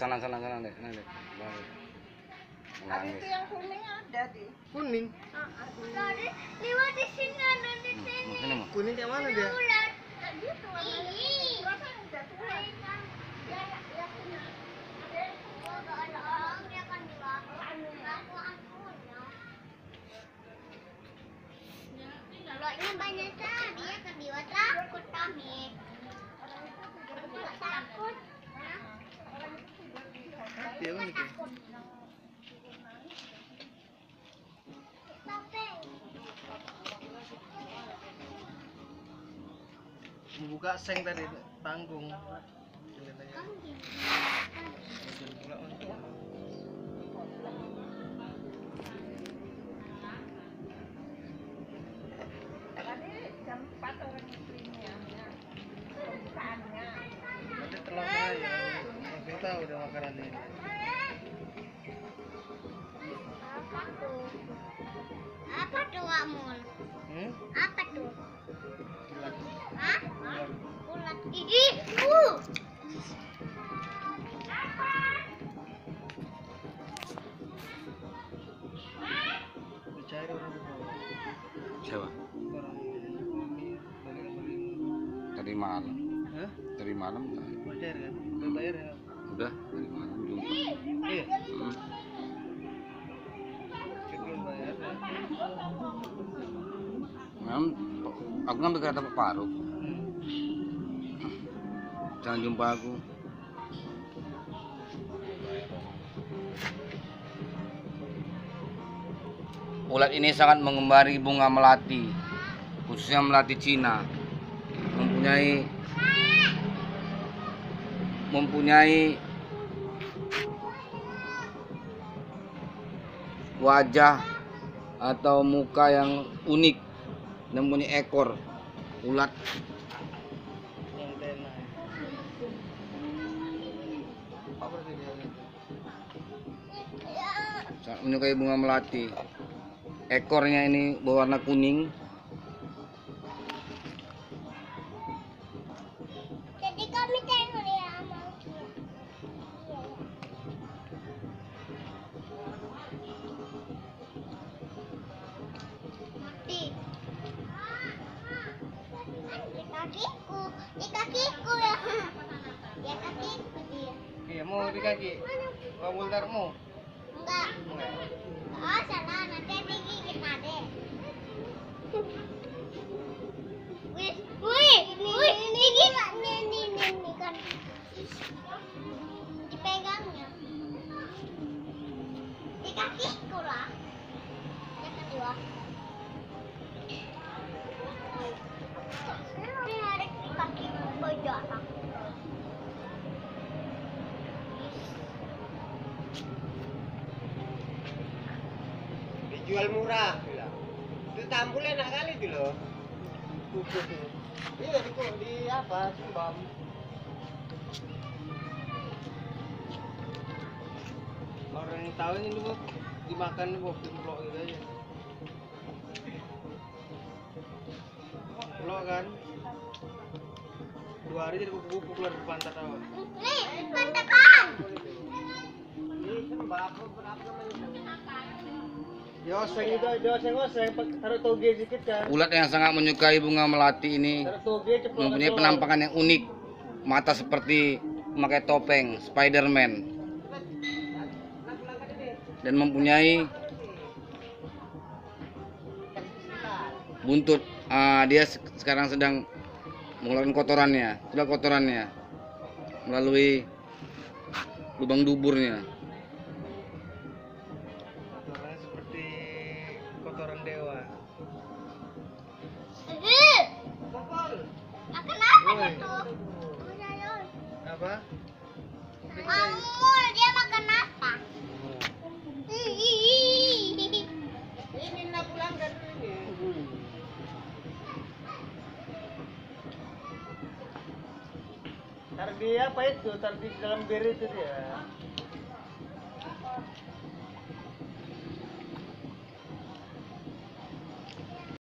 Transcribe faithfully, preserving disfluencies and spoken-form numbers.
sana sana sana dek, nah dek. Ada itu yang kuning ada di. Kuning. Tadi lewat di sini ada di sini. Sini mau. Kuning kayak mana dia? Ular. Tadi itu warnanya. Berapa yang udah tua? Ya ya ya. Ada ada orang dia akan dilakukan. Kalau ini banyak cara dia akan diwat takut kami. Nggak takut. Dia unik ya. Buka seng tadi tanggung. Tadi jam empat orang istrinya. Pembukaannya. Nanti telurnya ya. Langsung tahu udah makanan ini. Apa tuh? Apa tuh kamu? Hmm? Apa tuh? Ulat. Hah? Ulat. Ulat gigi. Uh. Dicari orang bawah. Siapa? Orang ini balik balik. Tadi malam. Hah? Tadi malam. Bayar kan? Udah bayar ya? Udah tadi malam jumpa. Iya. Hmm. Belum bayar ya? Memang aku ngambil kereta Pak Faruk. Hmm. Jangan jumpa aku. Ulat ini sangat mengembari bunga melati, khususnya melati Cina. Mempunyai mempunyai wajah atau muka yang unik dan mempunyai ekor ulat. Yang tenang. Apa berarti dia itu? Sangat menyukai bunga melati. Ekornya ini berwarna kuning. Jadi kami tengok ya mau. Di. Di kakiku, di kakiku ya. Ya kakiku dia. Iya, mau di kaki. Kamu ntar mau? Enggak. Oh, salah nanti digigit ade. Wih, wih, wih, digigit nih, nih, nih, nih kan. Dipegangnya. Di kakiku lah. Yang kedua. Ini ada di kaki baju anak. Dijual murah bilang. Itu tampul enak kali itu loh. Iya di di apa Sumbam. Orang yang tahu ini dulu dimakan bu, diplok gitu aja. Plok kan. Dua hari jadi kuku-kuku keluar di pantat awak. Nih, pantekan. Ini kan berapa berapa namanya? Dioseng itu, dioseng oseng, taruh toge sedikit kan. Ulat yang sangat menyukai bunga melati ini Taruh toge ceplok. mempunyai penampakan yang unik. Mata seperti memakai topeng Spiderman dan mempunyai buntut. Ah, dia se- sekarang sedang mengeluarkan kotorannya, sudah kotorannya melalui lubang duburnya. Kotorannya seperti kotoran dewa. Eh, makan apa Woi. itu? Sayur. Apa? Kamu dia makan apa? Ini nak pulang kan ini. Taruh di apa itu? Taruh di dalam bir itu dia.